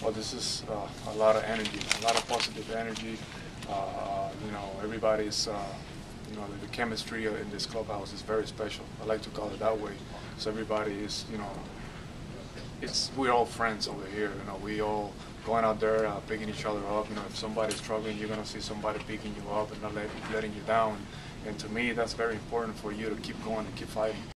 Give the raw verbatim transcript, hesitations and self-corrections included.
Well, this is uh, a lot of energy, a lot of positive energy. Uh, you know, everybody's, uh, you know, the, the chemistry in this clubhouse is very special. I like to call it that way. So everybody is, you know, it's we're all friends over here. You know, we all going out there uh, picking each other up. You know, if somebody's struggling, you're gonna see somebody picking you up and not let, letting you down. And to me, that's very important for you to keep going and keep fighting.